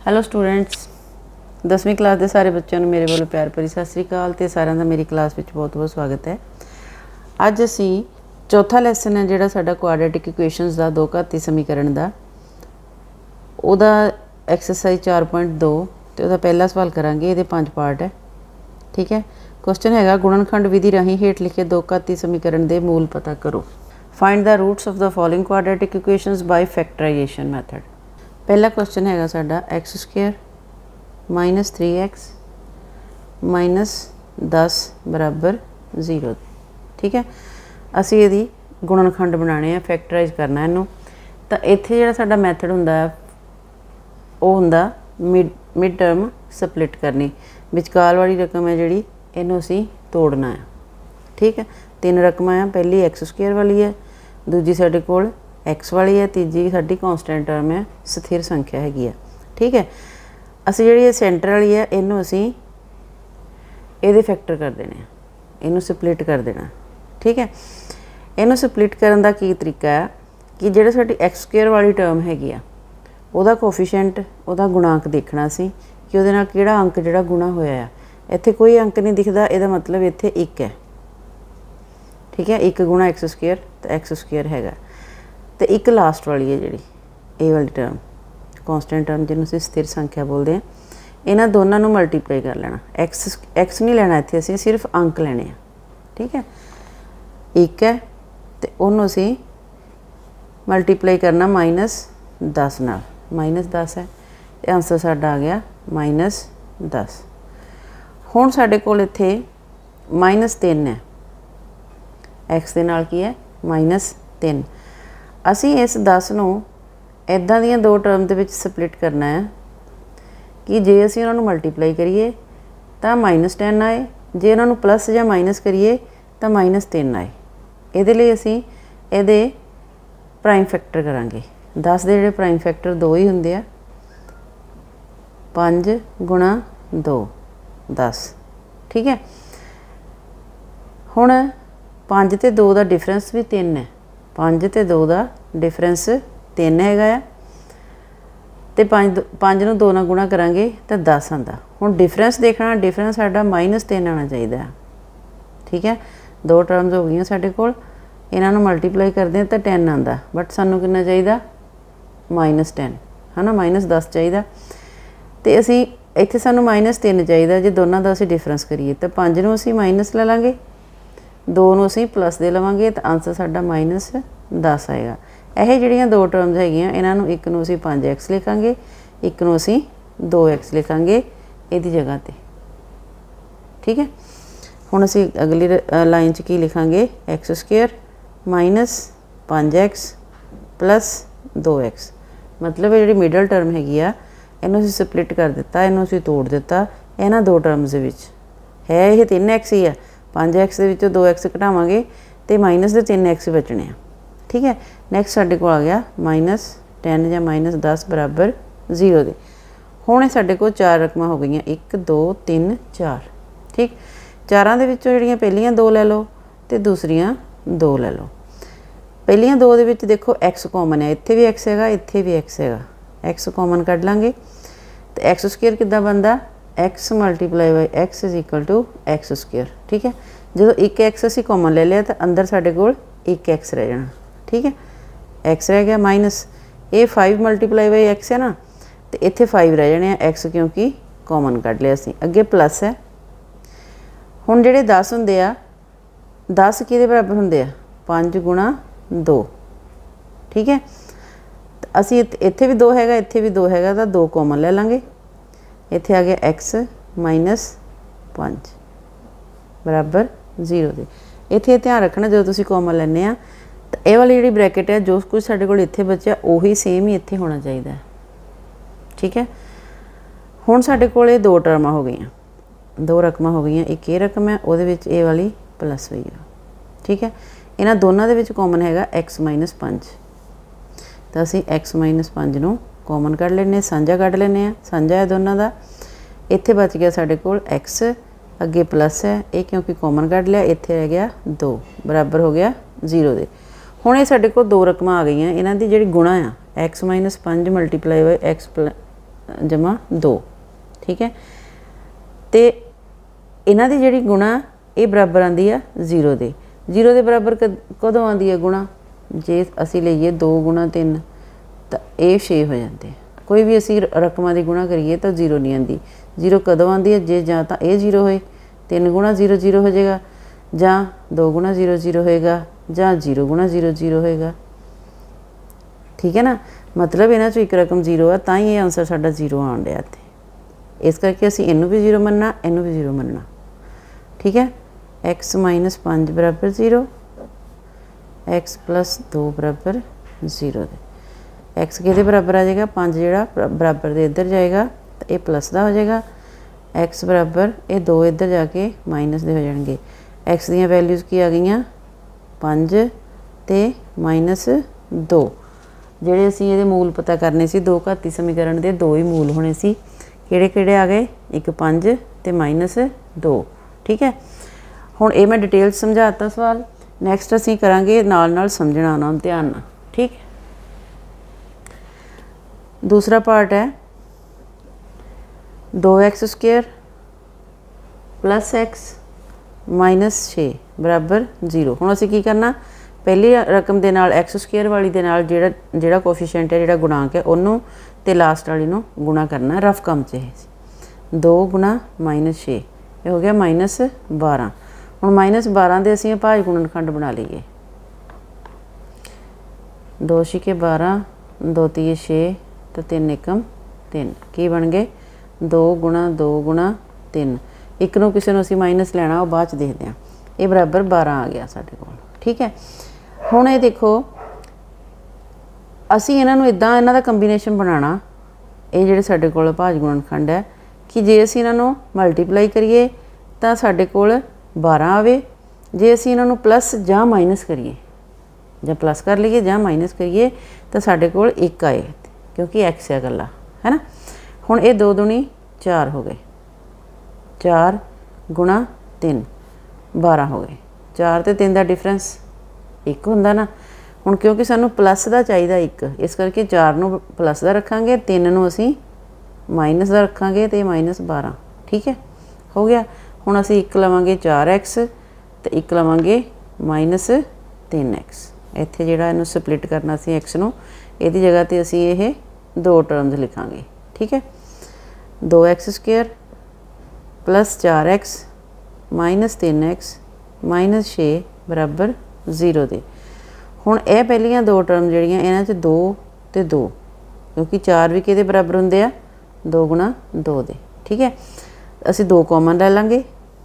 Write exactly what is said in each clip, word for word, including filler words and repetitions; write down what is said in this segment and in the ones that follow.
Hello students, दसवीं class के सारे बच्चों मेरे वालों प्यार भरी सत श्री अकाल ते सारिਆਂ ਦਾ मेरी क्लास में बहुत बहुत स्वागत है। अज असी चौथा लैसन है जिहड़ा साडा क्वाड्रेटिक इक्वेशनस का दो घाती समीकरण का उहदा एक्सरसाइज चार पॉइंट दो तो उहदा पहला सवाल करांगे। ये पांच पार्ट है, ठीक है। क्वेश्चन हैगा गुणनखंड विधि राही हेठ लिखे दो घाती समीकरण के मूल पता करो। Find the roots of the following quadratic equations by factorization method. पहला क्वेश्चन हैगा साडा x square minus three x minus दस बराबर जीरो, ठीक है। असी ये गुणनखंड बनाने हैं, फैक्टराइज करना इनू। तो इत्थे जिहड़ा साडा मैथड हुंदा वो हुंदा मिड मिड टर्म स्पलिट करनी। विचकार वाली रकम है जिहड़ी इनू असी तोड़ना है, ठीक है। तीन रकमां है, पहली एक्स स्क्वेयर वाली है, दूजी साडे कोल एक्स वाली है, तीजी साडी कॉन्सटेंट टर्म है, स्थिर संख्या हैगी है, ठीक है। असी जिहड़ी सेंटर वाली है इनू असी इहदे फैक्टर कर देने, इनू स्पलिट कर देना, ठीक है। इनू स्पलिट करन दा की तरीका है कि जिहड़ी साडी एक्स स्क्वेयर वाली टर्म हैगी आ उहदा कोफिशिएंट उहदा गुणांक देखना सी कि उहदे नाल किहड़ा अंक जिहड़ा गुणा होया है। इत्थे कोई अंक नहीं दिखदा, इहदा मतलब इत्थे एक है, ठीक है। एक गुणा एक्स स्क्वेयर तो एक्स स्क्वेयर हैगा, तो एक लास्ट वाली है जिहड़ी ए वाली टर्म कॉन्सटेंट टर्म जिन्होंने असीं स्थिर संख्या बोलते हैं। इन्हां दोनों नूं मल्टीप्लाई कर लेना। एक्स एक्स नहीं लेना, इत्थे असीं सिर्फ अंक लेने हैं, ठीक है। एक है तो उन्होंने असीं मल्टीप्लाई करना माइनस दस नाल, माइनस दस है तो आंसर साडा आ गया माइनस दस। हुण साडे कोल इत्थे माइनस तीन है, एक्स दे नाल की है माइनस तीन। असी इस दस नूं इदां दियां दो टर्म दे विच स्पलिट करना है कि जे असी उन्हां नूं मल्टीप्लाई करिए तो माइनस टेन आए, जे उन्हां नूं प्लस या माइनस करिए तो माइनस तीन आए। इहदे लई असी इहदे प्राइम फैक्टर करांगे। दस दे जिहड़े प्राइम फैक्टर दो ही हुंदे आ, पाँच गुणा दो दस, ठीक है। हुण पाँच ते दो का डिफरेंस भी तीन है, पाँच ते दो का डिफरेंस तीन हैगा, तो पाँच पाँच नूं दो नाल गुणा करांगे तो दस आंदा। हुण डिफरेंस देखना, डिफरेंस साडा माइनस तीन आना चाहिए, ठीक है। दो टर्म्स हो गई साडे कोल, इन्हां नूं मल्टीप्लाई करदे तो टेन आंदा, बट सानूं कितना चाहिए माइनस टेन, है ना, माइनस दस चाहिए। तो असी इत्थे सानूं माइनस तीन चाहिए, जे दोनों का असी डिफरेंस करिए तो पाँच नूं असी माइनस ले लांगे, दो नूं असी प्लस दे लवांगे तो आंसर साडा माइनस दस आएगा। यह जिहड़ियां दो टर्म्स हैगियां इन्हां नूं एक नूं असी पाँच एक्स लिखांगे, एक नूं असी दो एक्स लिखांगे इहदी जगह ते, ठीक है। हुण असी अगली लाइन च की लिखांगे एक्स स्क्वेयर माइनस पाँच एक्स प्लस दो एक्स। मतलब जिहड़ी मिडल टर्म हैगी आ इहनूं असी स्पलिट कर दिता, इहनूं असी तोड़ दिता। इन्हां दो टर्म्स दे विच है ये तीन एक्स ही है, पाँच एक्स दे विचों दो एक्स घटावांगे तो माइनस दे तीन एक्स बचने हैं, ठीक है। नैक्सट साडे कोल आ गया माइनस टेन या माइनस दस बराबर जीरो दे। हुण साडे कोल चार रकमां हो गई, एक दो तीन चार, ठीक। चारां दे विचों जिहड़ियां पहलियां दो लै लो तो दूसरियां दो लै लो। पहलियां दो दे विच देखो एक्स कॉमन है, इत्थे भी एक्स हैगा, इत्थे भी एक्स हैगा, एक्स कॉमन कढ लांगे तो एक्स स्क्वेयर किद्दां बनदा, x multiply by x is equal to x square, ठीक है। जो एक एक्स असी कॉमन ले लिया तो अंदर साडे कोल एक एक्स रह जाना, ठीक है। एक्स रह गया माइनस ये फाइव मल्टीप्लाई बाई एक्स है ना, तो इत्थे फाइव रह जाने एक्स क्योंकि कॉमन कढ लिया असीं। अगे प्लस है। हुण जिहड़े दस हुंदे आ, दस किहदे बराबर हुंदे आ, पाँच गुणा दो, ठीक है। असी इत्थे भी दो हैगा, इत्थे भी दो हैगा, तो दो कॉमन ले लांगे। इत्थे आ गया एक्स माइनस पाँच बराबर जीरो दे। इत्थे ध्यान रखना जो तुसीं कॉमन लैने आ तो यह वाली जिहड़ी ब्रैकेट है जो कुछ साडे कोल इत्थे बचा उही सेम ही इत्थे होना चाहिए, ठीक है। हुण साडे कोल ये दो टर्मां हो गई, दो रकमां हो गई, एक ये रकम है उहदे विच ये वाली प्लस हुई है, ठीक है। इन्हां दोनों दे विच कॉमन हैगा एक्स माइनस पाँच, तो असीं एक्स माइनस पाँच नूं कॉमन कढ लैने, सांझा कढ लैने आ, सांझा है दोनों का। इत्थे बच गया साडे कोल एक्स, अगे प्लस है ये क्योंकि कॉमन कढ लिया, इत्थे रह गया दो बराबर हो गया जीरो दे। हुण ये साडे कोल दो रकमां आ गई, इन्हां दी जिहड़ी गुणा आ एक्स माइनस पाँच मल्टीप्लाई बाई एक्स जमा दो। ठीक है, तो इन्हां दी जिहड़ी गुणा ये बराबर आंदी है जीरो दे। जीरो के बराबर कदों आंदी है गुणा, जे असी लईए दो गुणा तीन तो ये छे हो जाते। कोई भी असी रकमां की गुणा करिए तो जीरो नहीं आती। जीरो कदों आती है, जे जां तां ये जीरो होए, तीन गुणा जीरो जीरो हो जाएगा, जां दो गुणा जीरो जीरो होएगा, जां जीरो गुणा जीरो जीरो होएगा। ठीक है ना, मतलब इन्हां चों एक रकम जीरो है, तां ही ये आंसर साडा जीरो आउण डिया इत्थे। इस करके असी इनू भी जीरो मनना, इनू भी जीरो मनना। ठीक है, एक्स माइनस पाँच बराबर जीरो, एक्स प्लस दो बराबर जीरो दे। एक्स किहदे बराबर आ जाएगा, पाँच जिहड़ा बराबर दे इधर जाएगा तो ये प्लस का हो जाएगा। एक्स बराबर ये दो इधर जाके माइनस दे हो जाएंगे। एक्स दीयां वैल्यूज़ की आ गई, पाँच ते माइनस दो। जिहड़े असीं इहदे मूल पता करने सी, दो घाती समीकरण दे दो ही मूल होने सी। किहड़े किहड़े आ गए, एक पाँच ते माइनस दो। ठीक है, हुण ये मैं डिटेल समझाता सवाल। नैक्सट असीं करांगे नाल नाल समझना ना, ध्यान नाल। ठीक, दूसरा पार्ट है दो x square plus x minus छे बराबर जीरो। हुण असीं की करना, पहली रकम दे नाल एक्स स्क्वेयर वाली दे नाल जिहड़ा जिहड़ा कोफिशिएंट है, जिहड़ा गुणांक है, उन्होंने ते लास्ट वाली नूं गुणा करना। रफ काम च है दो गुणा माइनस छे, ये हो गया माइनस बारह। हुण माइनस बारह दे असीं भाज गुणनखंड बना लईए। दो छिके बारह, दो तीए छे तो तीन एकम तीन, की बन गए दो गुणा दो गुणा तीन। एक नूं किसी नूं असीं माइनस लैना, वो बाद च देखते हैं। ये बराबर बारह आ गया साडे कोल। ठीक है, हुण ये देखो असीं इन्हां नूं इदां इन्हां दा कंबीनेशन बनाना। ये जिहड़े साडे कोल भाज गुणनखंड है कि जे असीं इन्हां नूं मल्टीप्लाई करिए तो साडे कोल बारह आवे, जे असीं इन्हां नूं प्लस जां माइनस करिए, जां प्लस कर लीए जां माइनस करिए तो साडे कोल एक आए, क्योंकि एक्स है गला, है ना। हुण ये दो दूनी चार हो गए, चार गुणा तीन बारह हो गए। चार तो तीन का डिफरेंस एक हुंदा ना। हुण क्योंकि सानू प्लस का चाहिए एक, इस करके चार नूं प्लस का रखांगे, तीन नूं असीं माइनस का रखांगे तो माइनस बारह। ठीक है, हो गया। हुण असीं एक लवांगे चार एक्स तो एक लवांगे माइनस तीन एक्स। इत्थे जिहड़ा इहनूं स्प्लिट करना सी एक्स नूं, इहदी जगह ते असीं ये दो टर्म्स लिखांगे। ठीक है, दो एक्स स्क्वेयर प्लस चार एक्स माइनस तीन एक्स माइनस छे बराबर जीरो दे। हुण यह पहलियां दो टर्म जिहड़ियां इन्हां च दो ते दो, क्योंकि चार भी किहदे बराबर हुंदे आ, दो गुणा दो दे। ठीक है, असीं दो कॉमन लै लांगे।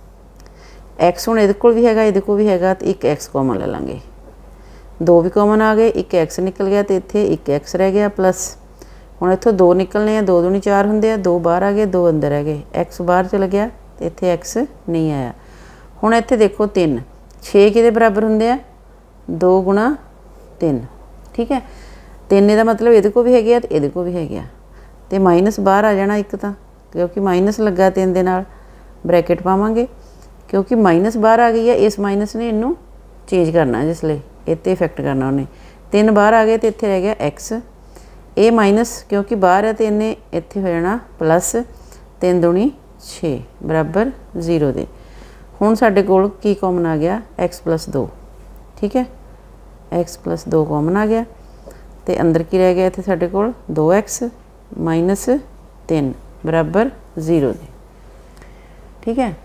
एक्स हुण इहदे कोल भी हैगा, इहदे कोल भी हैगा, तो एक एक्स कॉमन ले लांगे। दो भी कॉमन आ गए, एक एक्स निकल गया तो इत्थे एक एक्स रह गया प्लस। हुण इत्थों दो निकलने, दो दूनी चार होंदे आ, दो बाहर आ गए, दो अंदर रह गए, एक्स बाहर चल गया तो इत्थे एक्स नहीं आया। हुण इत्थे देखो तीन, छे किहदे बराबर होंदे आ, दो गुणा तीन। ठीक है, तीन इहदा मतलब इहदे कोल भी हैगे आ ते इहदे कोल भी हैगे आ, ते माइनस बाहर आ जाना एक, तां क्योंकि माइनस लगा तीन दे नाल ब्रैकेट पावांगे, क्योंकि माइनस बाहर आ गई है, इस माइनस ने इनू चेंज करना, जिसले इत्ते इफेक्ट करना उन्हें। तीन बाहर आ गए तो इत्थे रह गया एक्स, ए माइनस क्योंकि बाहर है तो इन्हें इत्थे हो जाना प्लस, तीन दूनी छे बराबर जीरो दे। हुण साडे कोल की कॉमन आ गया, एक्स प्लस दो। ठीक है, एक्स प्लस दो कॉमन आ गया तो अंदर की रह गया, इत्थे साडे कोल दो एक्स माइनस तीन बराबर जीरो दे। ठीक है,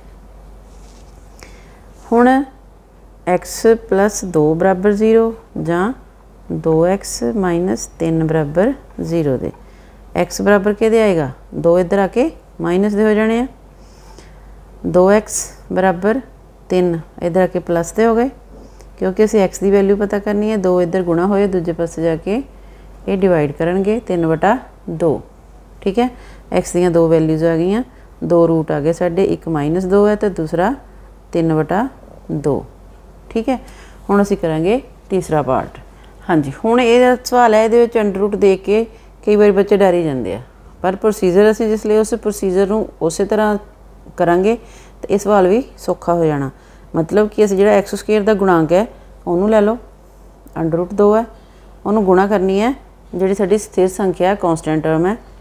हुण एक्स प्लस दो बराबर जीरो जां दो एक्स माइनस तीन बराबर जीरो दे। एक्स बराबर किहदे आएगा, दो इधर आके माइनस दे हो जाने। दो एक्स बराबर तीन इधर आके प्लस दे हो गए, क्योंकि असीं एक्स की वैल्यू पता करनी है। दो इधर गुणा होए, दूजे पासे जाके ये डिवाइड करनगे, तीन बटा दो। ठीक है, एक्स दियां दो वैल्यूज़ आ गई, दो रूट आ गए साडे, एक माइनस दो है तो दूसरा तीन बटा दो। ठीक है, हुण असीं करांगे तीसरा पार्ट। हाँ जी, हुण ये सवाल है, ये अंडर रूट देख के कई बार बच्चे डर ही जाते हैं, पर प्रोसीजर असीं जिसले उस प्रोसीजर नूं उस तरह करांगे तो ये सवाल भी सौखा हो जाना। मतलब कि असीं जिहड़ा एक्स स्क्वेयर का गुणांक है उन्होंने लै लो, अंडर रूट दो है, उन्होंने गुणा करनी है जिहड़ी साडी स्थिर संख्या कॉन्सटेंट टर्म है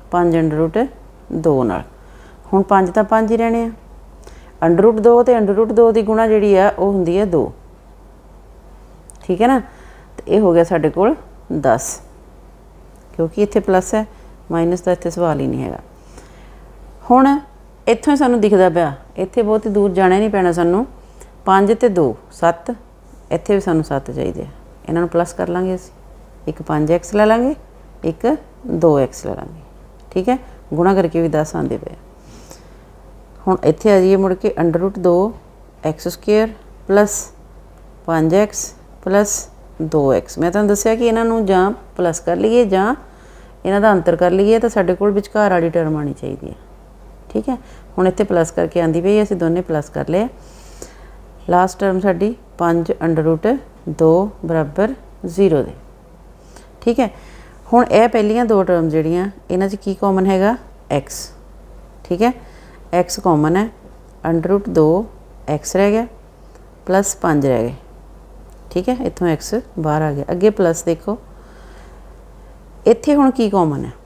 पाँच अंडर रूट दो नाल। हुण पाँच तां पाँच ही रहने आ। अंडर रूट दो ते अंडर रूट दो की गुणा जिहड़ी आ वो हुंदी है दो। ठीक है ना। तो ये हो गया साडे कोल दस, क्योंकि इत्थे प्लस है, माइनस का इत्थे सवाल ही नहीं है। हुण इत्थों ही सानूं दिखदा पिया, इत्थे बहुत ही दूर जाना नहीं पैना सानूं। पाँच ते दो सत्त, इत्थे भी सानूं सत्त चाहिए। इन्हां नूं प्लस कर लांगे असीं, एक पाँच एक्स लै लांगे, एक दो एक्स लै लांगे। ठीक है, गुणा करके भी दस आंदे पे। हुण इत्थे आ जाइए मुड़ के अंडर रूट दो एक्स स्क्वेयर प्लस पाँच एक्स प्लस दो एक्स। मैं तुहानूं दस्सिया कि इन्हां नूं जां प्लस कर लीए जां इन्हां दा अंतर कर लीए, तो साडे कोल विचकार वाली टर्म आनी चाहिए है। ठीक है, हुण इत्थे प्लस करके आंदी पई, असीं दोने प्लस कर लिया। लास्ट टर्म साडी पाँच अंडर रूट दो बराबर जीरो दे। ठीक है, हुण यह पहलियां दो टर्म जिहड़ियां इन्हां 'च की कॉमन हैगा एक्स। ठीक है, एक्स कॉमन है, अंडर रूट दो एक्स रह गया प्लस पाँच रह गए। ठीक है, इत्थों एक्स बाहर आ गया। अगे प्लस देखो इत्थे हुण की कॉमन है।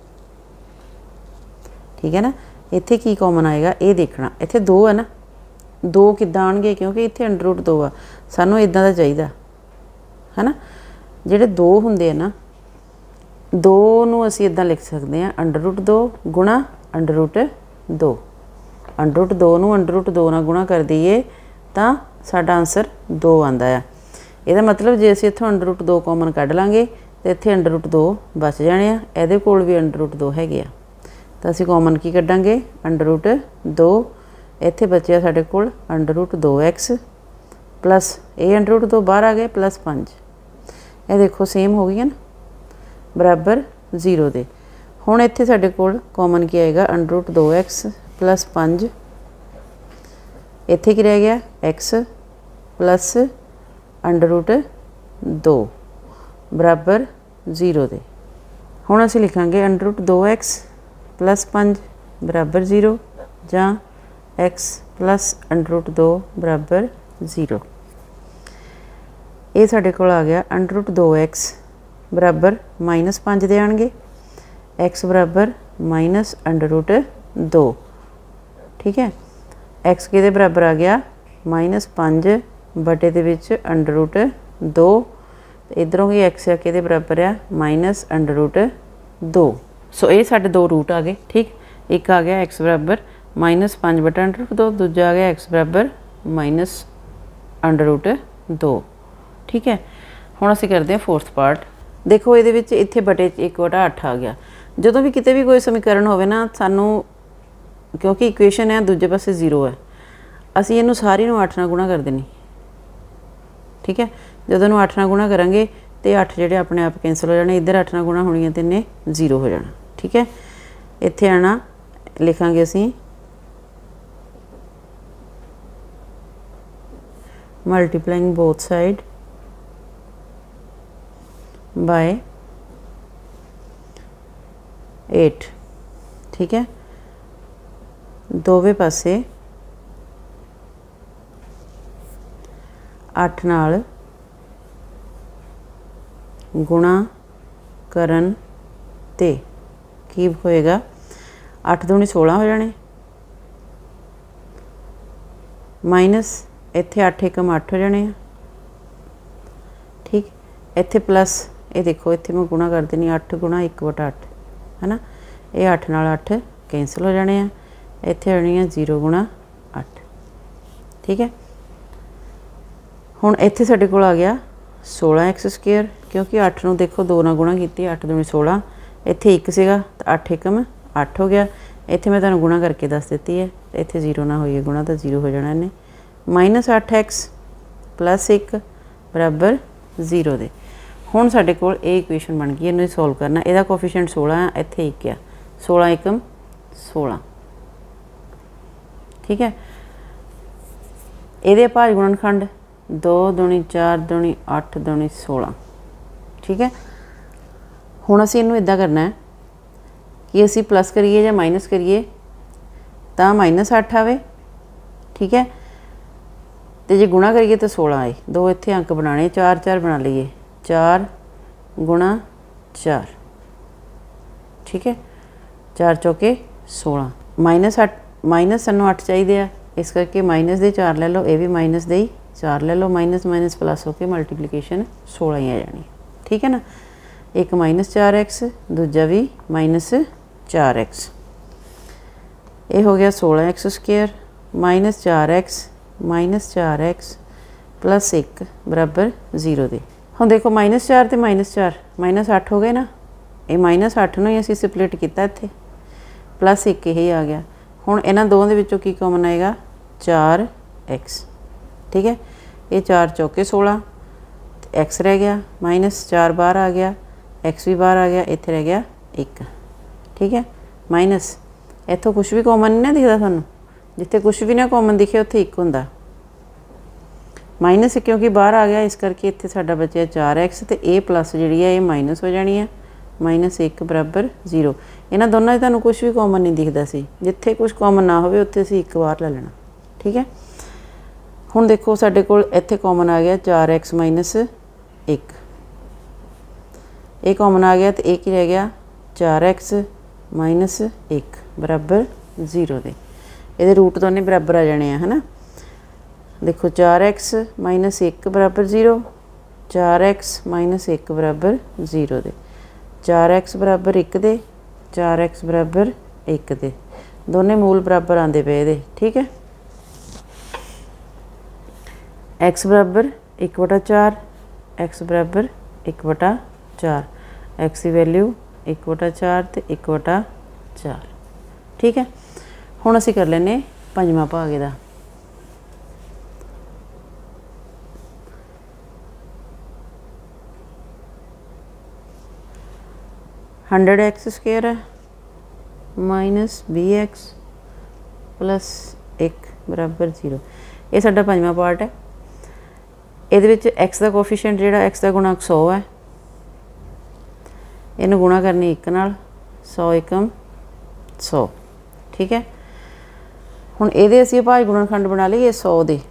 ठीक है ना, इत्थे की कॉमन आएगा ये देखना। इत्थे दो है ना, दो किद्दां आउणगे, क्योंकि इत्थे अंडर रूट दो आ, सानूं इदां दा चाहीदा है ना। जिहड़े दो हुंदे आ ना, दो नूं असीं इदां लिख सकते हैं अंडर रूट दो गुणा अंडर रूट दो। अंडर रूट दो नूं अंडर रूट दो नाल गुणा कर दईए तां साडा आंसर दो आंदा है। इहदा मतलब जे असीं इत्थों अंडर रूट दो कॉमन कढ लांगे तो इत्थे अंडर रूट दो बच जाने आ। इहदे कोल भी अंडर रूट दो हैगे आ, तो असीं कॉमन की कढांगे अंडर रूट दो। इत्थे बचिया साडे कोल अंडर रूट दो एक्स प्लस ए अंडर रूट दो बाहर आ गए प्लस पाँच। ये देखो सेम हो गई ना, बराबर जीरो दे। हुण इत्थे साडे कोल कॉमन की आएगा अंडर रूट दो एक्स प्लस पाँच। इत्थे की रह गया एक्स प्लस अंडर रूट दो बराबर जीरो दे। हुण असीं लिखांगे अंडर रूट दो एक्स प्लस पाँच बराबर जीरो, जां एक्स प्लस अंडर रूट दो बराबर जीरो। ये साडे कोल आ गया अंडर रूट दो एक्स बराबर माइनस पाँच दे आएंगे, एक्स बराबर माइनस अंडर रूट दो। ठीक है, एक्स किहदे बराबर आ गया माइनस पाँच बटे दे विच अंडर रूट दो। इधरों भी एक्स आ किहदे बराबर आ माइनस अंडर रूट दो। सो ये साडे दो रूट आ गए। ठीक, एक आ गया एक्स बराबर माइनस पाँच बटा अंडर रूट दो, दूजा आ गया एक्स बराबर माइनस अंडर रूट दो। ठीक है, हुण असीं करते हैं फोर्थ पार्ट। देखो ये इत्थे बटे एक बटा अठ आ गया। जदों भी किते भी कोई समीकरण होवे ना, सानू क्योंकि इक्वेशन है दूजे पासे जीरो है, असीं इहनूं सारी नूं अठ नाल गुणा कर देनी। ठीक है, जदों नूं अठ नाल गुणा करांगे तो अठ जिहड़े अपने आप कैंसल हो जाने, इधर अठ नाल गुणा होणीआं ते इन्ने जीरो हो जाना। ठीक है, इत्थे आना लिखांगे असीं multiplying both side by eight. ठीक है, दोवे पासे अठ नाल गुणा करन ते की होएगा अठ दूनी सोलह हो जाने, माइनस इत्थे अठ एकम अठ हो जाने। ठीक, इत्थे प्लस ये देखो इत्थे मैं गुणा कर देनी अठ गुणा एक बटा अठ है ना, ये अठ नाल अठ कैंसल हो जाने, इत्थे आनी है जीरो गुणा अठ। ठीक है, हुण इत्थे साडे कोल आ गया सोलह एक्स स्क्वेयर, क्योंकि अठ नूं देखो दो नाल गुणा कीती, अठ दूनी सोलह, इत्थे एक सीगा तो अठ एकम अठ हो गया। इत्थे मैं तुहानूं गुणा करके दस दित्ती है, इत्थे जीरो ना होइए गुणा तो जीरो हो जाना इन्हें। माइनस अठ एक्स प्लस एक बराबर जीरो दे। हुण साडे कोल ये इक्वेशन बन गई, इन्हूं सॉल्व करना। इहदा कोफिशिएंट सोलह है, इत्थे एक आ, सोलह एकम सोलह। ठीक है, इहदे भाज गुणनखंड दो दूनी चार दूनी अठ दूनी सोलह। ठीक है, हुण असीं इहनूं इदां करना है कि असीं प्लस करिए या माइनस करिए तां माइनस अठ आवे। ठीक है, तो जे गुणा करिए तो सोलह आए। दो इत्थे अंक बनाने, चार चार बना लीए, चार गुणा चार। ठीक है, चार चौके सोलह, माइनस अठ माइनस सानू अठ चाहिए आ, इस करके माइनस दे चार ले लो, ये भी माइनस दे ही चार ले लो, माइनस माइनस प्लस होकर मल्टीप्लीकेशन सोलह ही आ जानी। ठीक है ना, एक माइनस चार एक्स, दूजा भी माइनस चार एक्स, ये हो गया सोलह एक्स स्क्वेयर माइनस चार एक्स माइनस चार एक्स प्लस एक बराबर जीरो दे। हम देखो माइनस चार तो माइनस चार माइनस अठ हो गए ना, ये माइनस अठ नूं ही असीं स्पलिट किया इत्थे, प्लस एक यही आ गया। हुण इन्हां दोवां दे विचों की कॉमन आएगा चार एक्स। ठीक है, ये चार चौके सोलह, एक्स रह गया, माइनस चार बाहर आ गया, एक्स भी बाहर आ गया, इत्थे रह गया एक। ठीक है, माइनस इत्थों कुछ भी कॉमन नहीं ना दिखता थानू, जिथे कुछ भी ना कॉमन दिखे उत्थे एक हुंदा, माइनस क्योंकि बाहर आ गया इस करके इत्थे साडा बचिया चार एक्स, तो ए प्लस जिहड़ी है ये माइनस हो जानी है, माइनस एक बराबर जीरो। इन्हां दोनों तुहानू कुछ भी कॉमन नहीं दिखता सी, जिथे कुछ कॉमन ना होवे उत्थे असीं एक बार ले लेना। ठीक है, हुण देखो साडे कोल इत्थे कॉमन आ गया चार एक्स माइनस एक, ये कॉमन आ गया तो एक ही रह गया चार एक्स माइनस एक बराबर जीरो दे। ये रूट दोनों बराबर आ जाने है ना। देखो चार एक्स माइनस एक बराबर जीरो, चार एक्स माइनस एक बराबर जीरो दे, चार एक्स बराबर एक दे, चार एक्स बराबर एक दे, दोनों मूल बराबर आते पे दे। ठीक है, एक्स बराबर एक बटा चार, एक्स बराबर एक बटा चार, एक्स की वैल्यू एक बटा चार तो एक बटा चार। ठीक है, हुण असीं कर लैने पंजवां भाग इहदा। हंड्रड एक्स स्क्वेयर है माइनस बी एक्स प्लस एक बराबर जीरो, ये साडा पंजवां पार्ट है। इहदे विच एक्स का कोफिशिएंट जिहड़ा एक्स का गुणक सौ है, इन्हूं गुणा करनी एक नाल, सौ एकम सौ। ठीक है, हुण इहदे असीं भाज गुणनखंड बना लईए सौ दे,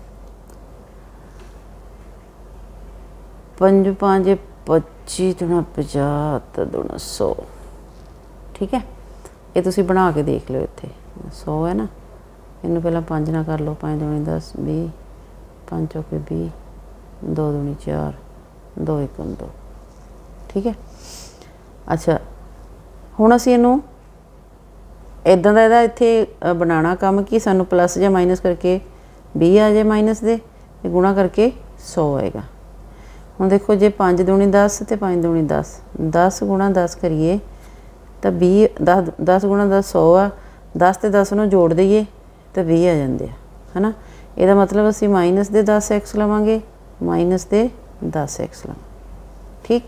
पंज पांच पच्ची दुना पचास दुना सौ। ठीक है, ये तुसीं बना के देख लो, इत्थे सौ है ना, इन्हूं पहलां पांच ना कर लो, पांच दूनी दस भी, पांच चौके भी, दो दूनी चार, दो एकम दो। ठीक है, अच्छा हुण असीं इहनूं इदां दा इहदा इत्थे बनाना काम कि सानूं प्लस या माइनस करके भी आ जाए माइनस दे, ते गुणा करके सौ आएगा। हुण देखो जे पाँच दूनी दस तो पाँच दूनी दस, दस गुणा दस करिए तो भी, दस दस गुणा दस सौ आ, दस तो दस नूं जोड़ दईए तो भी आ जाते हैं है ना। ਇਹਦਾ मतलब असी माइनस दे दस एक्स लवांगे, माइनस दे दस एक्स लवांगे। ठीक,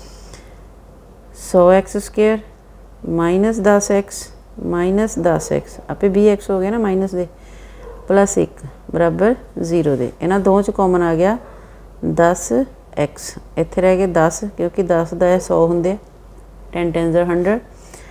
सौ एक्स स्क्वेयर माइनस दस एक्स माइनस दस एक्स आपे बी एक्स हो गया ना माइनस दे, प्लस एक बराबर जीरो दे। इन्हां दो च कॉमन आ गया दस एक्स, इत्थे रह गए दस क्योंकि दस का सौ होंगे, टेन टेन ज़र हंड्रड,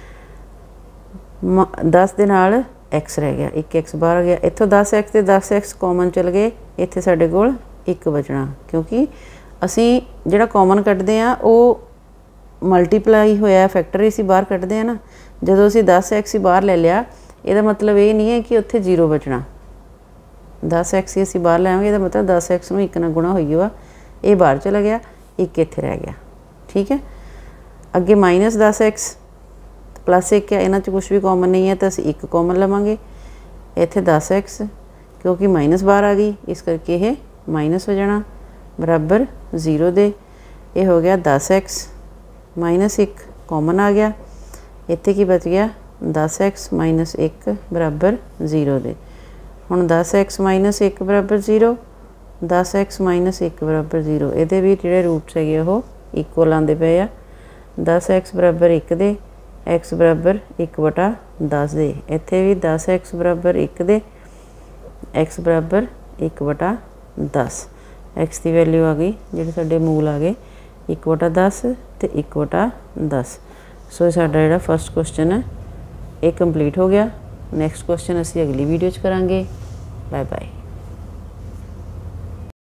दस के नाल एक्स रह गया, एक एक्स बाहर आ गया, इत्थों दस एक्स तो दस एक्स कॉमन चल गए, इत्थे साडे कोल एक बचना क्योंकि असी जिहड़ा कॉमन कड्डदे आ वो मल्टीप्लाई होया फैक्टर असी बाहर कड्डदे आ ना। जदों असी दस एक्स ही बाहर ले लिया, इहदा मतलब ये नहीं है कि उत्थे जीरो बचना, दस एक्स ही असी बाहर लैवांगे, इहदा मतलब दस एक्स नूं एक नाल गुणा होई हुआ, ये बाहर चला गया, एक इत्थे रह गया। ठीक है, अगे माइनस दस एक्स प्लस एक है, इन्हां च कुछ भी कॉमन नहीं है तो असीं एक कॉमन लवांगे, इत्थे दस एक्स क्योंकि माइनस बाहर आ गई इस करके ये माइनस हो जाना बराबर जीरो दे। ये हो गया दस एक्स माइनस एक कॉमन आ गया, इत्थे की बच गया दस एक्स माइनस एक बराबर जीरो दे। हुण दस एक्स माइनस एक बराबर जीरो, दस एक्स माइनस एक बराबर जीरो, ये भी जोड़े रूट्स है वो इक्वल आते पे आ। दस एक्स बराबर एक दे, एक्स बराबर एक बटा दस दे, इत्थे भी दस एक्स बराबर एक दे, एक्स बराबर एक बटा दस, एक्स की वैल्यू आ गई जो साडे मूल आ गए एक बटा दस तो एक बटा दस। सो साडा जिहड़ा फर्स्ट क्वेश्चन है ये कंप्लीट हो गया। नैक्सट क्वेश्चन असीं अगली वीडियो च करांगे। Bye bye.